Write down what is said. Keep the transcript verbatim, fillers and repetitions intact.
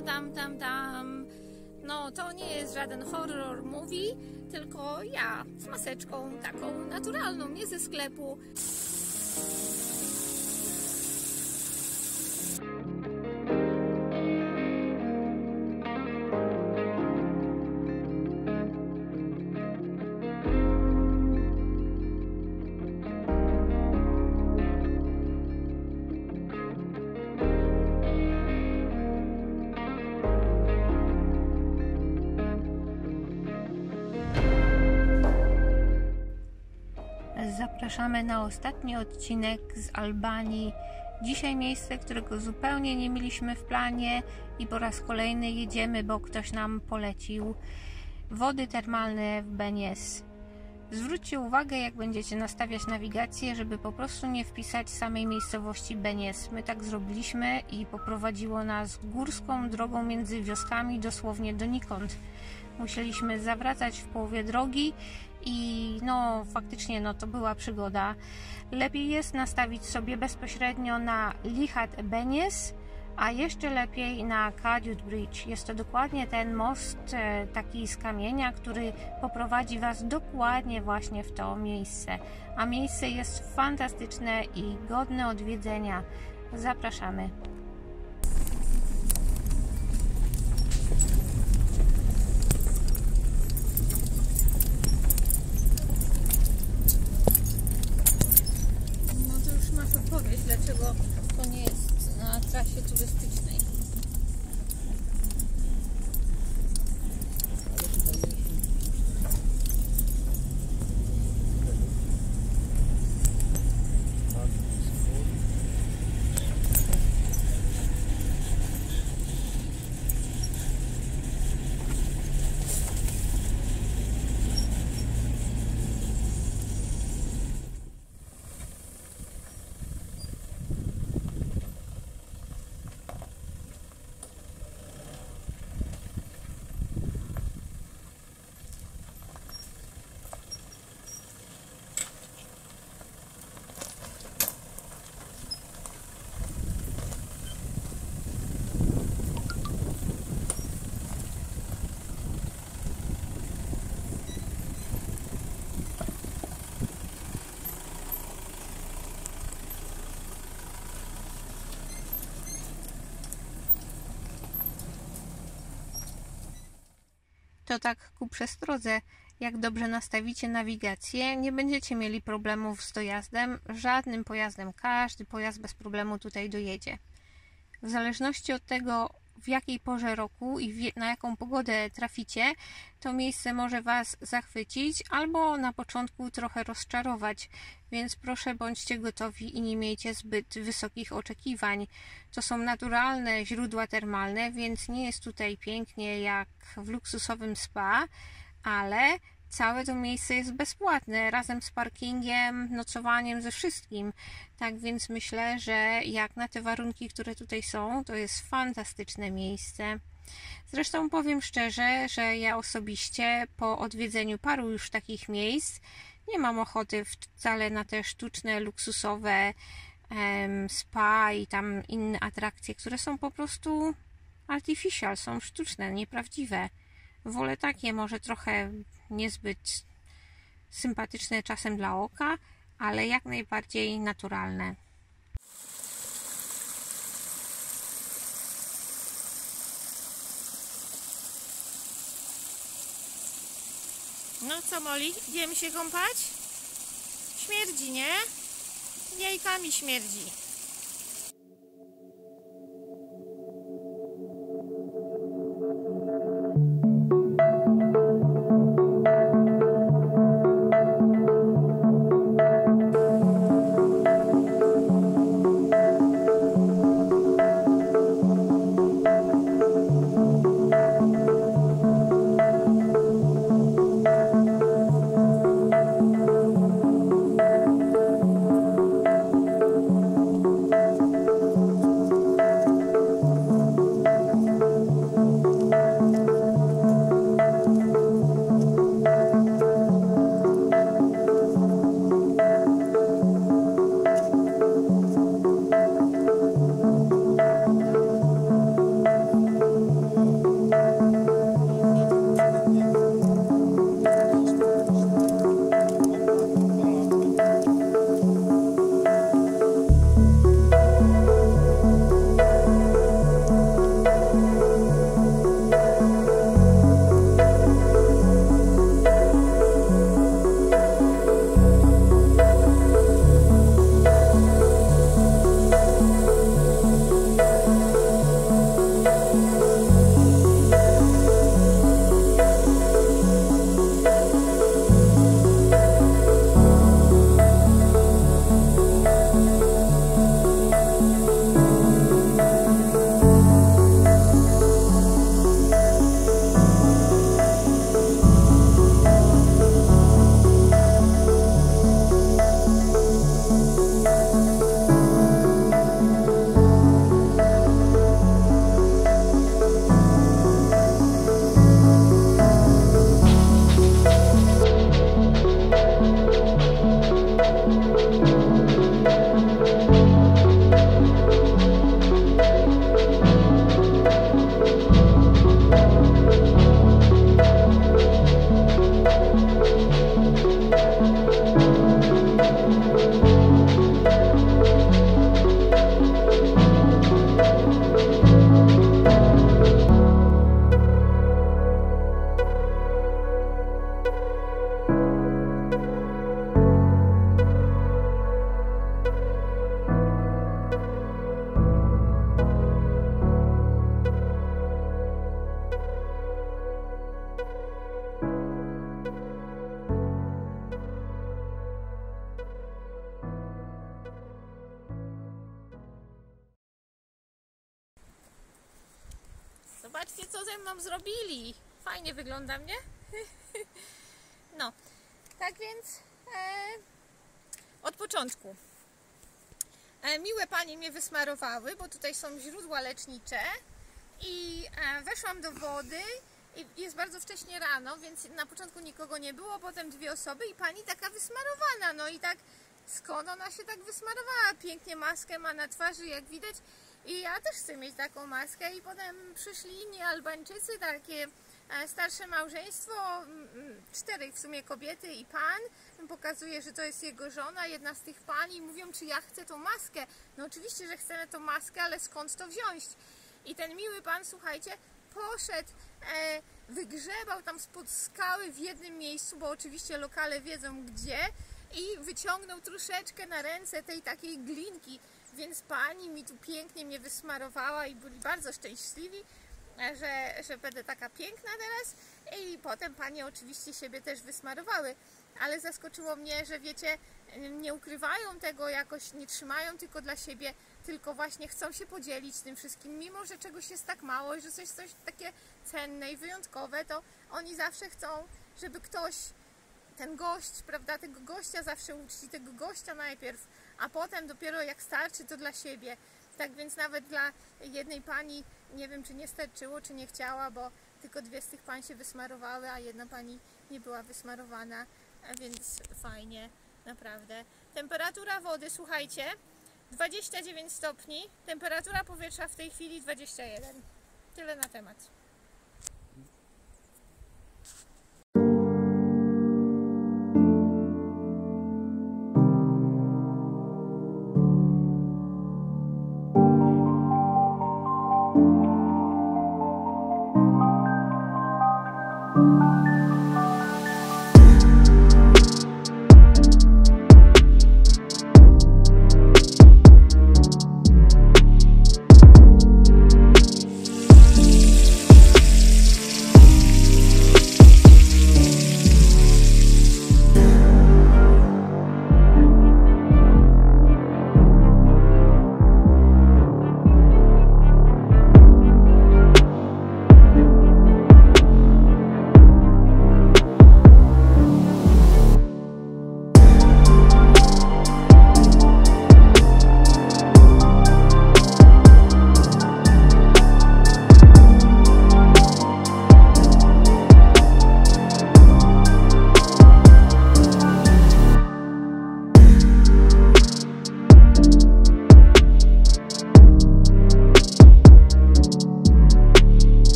tam, tam, tam. No, to nie jest żaden horror movie, tylko ja z maseczką taką naturalną, nie ze sklepu. Zapraszamy na ostatni odcinek z Albanii. Dzisiaj miejsce, którego zupełnie nie mieliśmy w planie i po raz kolejny jedziemy, bo ktoś nam polecił. Wody termalne w Benies. Zwróćcie uwagę, jak będziecie nastawiać nawigację, żeby po prostu nie wpisać samej miejscowości Benies. My tak zrobiliśmy i poprowadziło nas górską drogą między wioskami dosłownie donikąd. Musieliśmy zawracać w połowie drogi i no faktycznie no to była przygoda. Lepiej jest nastawić sobie bezpośrednio na Lihat Benies, a jeszcze lepiej na Kadut Bridge. Jest to dokładnie ten most e, taki z kamienia, który poprowadzi Was dokładnie właśnie w to miejsce. A miejsce jest fantastyczne i godne odwiedzenia. Zapraszamy. No to już masz odpowiedź, dlaczego to nie jest na trasie turystycznej. To tak ku przestrodze, jak dobrze nastawicie nawigację, nie będziecie mieli problemów z dojazdem, żadnym pojazdem, każdy pojazd bez problemu tutaj dojedzie. W zależności od tego, w jakiej porze roku i na jaką pogodę traficie, to miejsce może Was zachwycić albo na początku trochę rozczarować, więc proszę bądźcie gotowi i nie miejcie zbyt wysokich oczekiwań. To są naturalne źródła termalne, więc nie jest tutaj pięknie jak w luksusowym spa, ale całe to miejsce jest bezpłatne, razem z parkingiem, nocowaniem, ze wszystkim. Tak więc myślę, że jak na te warunki, które tutaj są, to jest fantastyczne miejsce. Zresztą powiem szczerze, że ja osobiście po odwiedzeniu paru już takich miejsc nie mam ochoty wcale na te sztuczne, luksusowe em, spa i tam inne atrakcje, które są po prostu artificial, są sztuczne, nieprawdziwe. Wolę takie, może trochę niezbyt sympatyczne czasem dla oka, ale jak najbardziej naturalne. No co, Moli? Idziemy się kąpać? Śmierdzi, nie? Jajkami śmierdzi. ze mną zrobili. Fajnie wyglądam, nie? No, tak więc e, od początku. E, miłe panie mnie wysmarowały, bo tutaj są źródła lecznicze i e, weszłam do wody i jest bardzo wcześnie rano, więc na początku nikogo nie było, potem dwie osoby i pani taka wysmarowana, no i tak skąd ona się tak wysmarowała? Pięknie maskę ma na twarzy, jak widać, i ja też chcę mieć taką maskę. I potem przyszli inni Albańczycy, takie starsze małżeństwo, czterej w sumie kobiety i pan, pokazuje, że to jest jego żona, jedna z tych pań, i mówią, czy ja chcę tą maskę. No oczywiście, że chcemy tą maskę, ale skąd to wziąć? I ten miły pan, słuchajcie, poszedł, e, wygrzebał tam spod skały w jednym miejscu, bo oczywiście lokale wiedzą gdzie, i wyciągnął troszeczkę na ręce tej takiej glinki, więc pani mi tu pięknie mnie wysmarowała i byli bardzo szczęśliwi, że, że będę taka piękna teraz. I potem panie oczywiście siebie też wysmarowały, ale zaskoczyło mnie, że wiecie, nie ukrywają tego jakoś, nie trzymają tylko dla siebie, tylko właśnie chcą się podzielić tym wszystkim, mimo że czegoś jest tak mało i że coś, coś takie cenne i wyjątkowe, to oni zawsze chcą, żeby ktoś, ten gość, prawda, tego gościa zawsze uczci, tego gościa najpierw, a potem dopiero jak starczy, to dla siebie. Tak więc nawet dla jednej pani, nie wiem, czy nie starczyło, czy nie chciała, bo tylko dwie z tych pań się wysmarowały, a jedna pani nie była wysmarowana, więc fajnie, naprawdę. Temperatura wody, słuchajcie, dwadzieścia dziewięć stopni, temperatura powietrza w tej chwili dwadzieścia jeden. Tyle na temat.